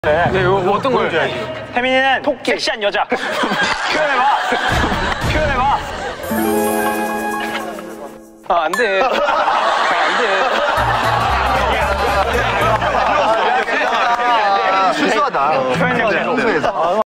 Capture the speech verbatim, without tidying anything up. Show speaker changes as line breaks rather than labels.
네, 이거 뭐 어떤 걸?
혜민이는 토끼. 섹시한 여자. 표현해봐. 표현해봐.
아, 안 돼. 아, 안 돼.